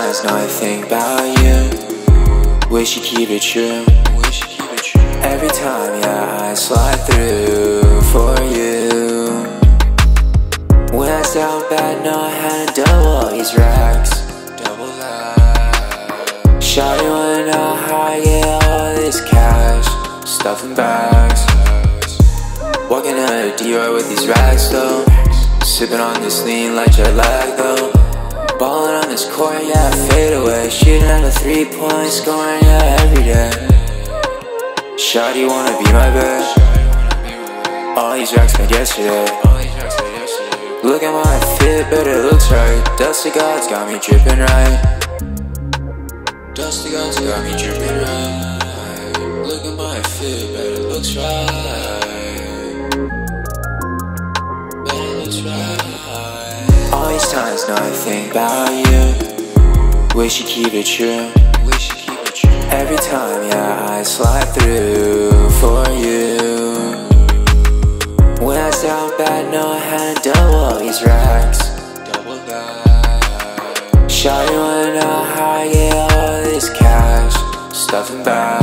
times now I think about you. Wish you keep it true. Every time, yeah, I slide through for you. When I down bad, now I had to double all these racks. Shawty wanna know how I get all this cash. Stuffing bags. Walking out of DR with these racks though. Sipping on this lean like jet lag though. Ballin' on this court, yeah, fade away. Shooting at a 3-point scoring, yeah, every day. Shawty wanna be my bitch. All these racks made yesterday. Look at my fit, but it looks right. Dusty Gods got me drippin' right. Dusty Gods got me drippin' right. Look at my fit, but it looks right. But it looks right. All these times now I think about you. Wish you keep it true. Every time, yeah, I slide through for you. When I down bad, now I had to double all these racks. Shawty wanna know how I get all this cash. Stuffing bags.